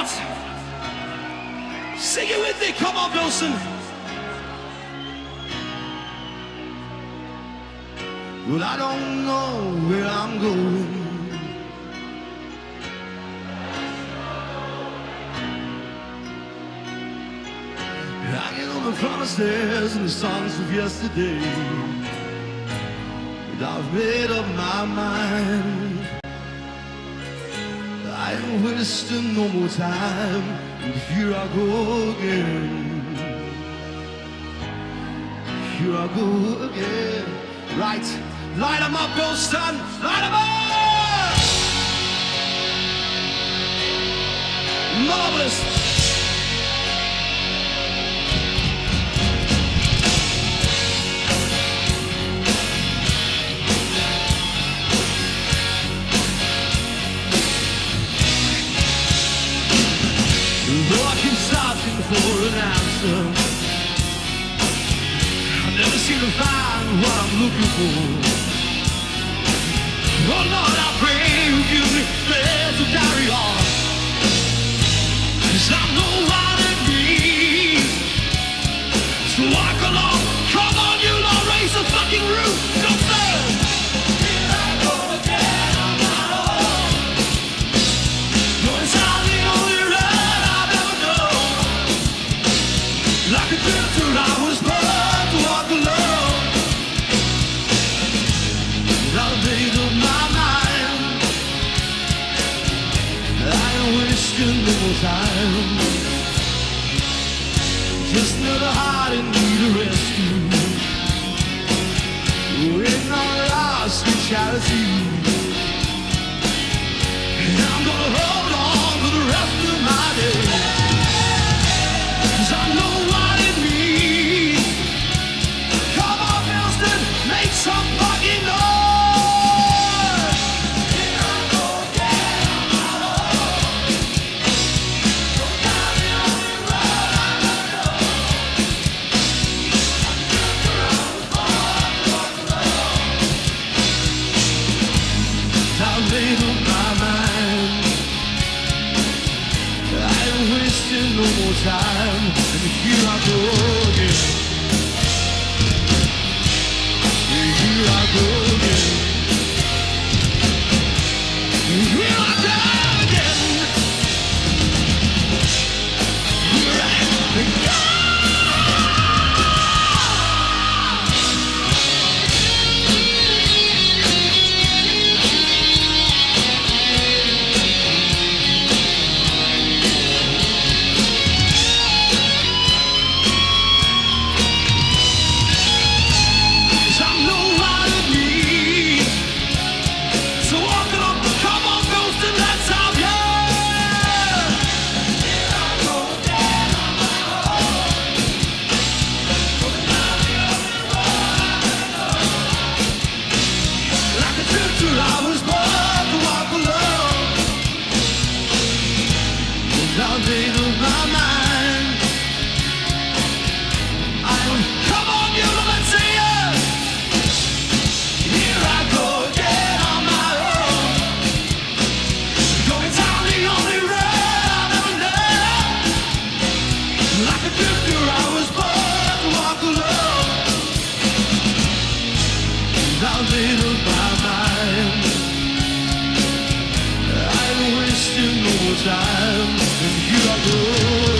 right. Sing it with me. Come on, Bilston. Well, I don't know where I'm going. Hanging on the promises and the songs of yesterday. But I've made up my mind. I ain't wasting no more time. And here I go again. Here I go again. Right. Light 'em up, Bilston. Light 'em up. Marvelous. Though I keep searching for an answer, I never seem to find what I'm looking for. Oh Lord, I pray you give me strength to carry on, 'cause I know what it means to walk along. Come on, you Lord, raise the fucking roof. Go first. Here I go again on my own. Going down the only road I've ever known. Like a drifter, I was born to walk alone. I've made up my mind. I ain't wasting no more time. Just another heart in need of rescue, waiting on lost in charity. And I'm gonna hold on for the rest of my days, 'cause I know what it means. Come on, Bilston, make some fucking noise. I've made up my mind. I ain't wasting no more time. And here I go again. Here I go again. Here I go again. Here I go. I was born to walk alone. I made up my mind. Come on, you let's see it. Here I go again on my own. Going down the only road I've ever known. Like a drifter, I was born to walk alone. I made up my mind. I ain't wasting no more time. And here I go.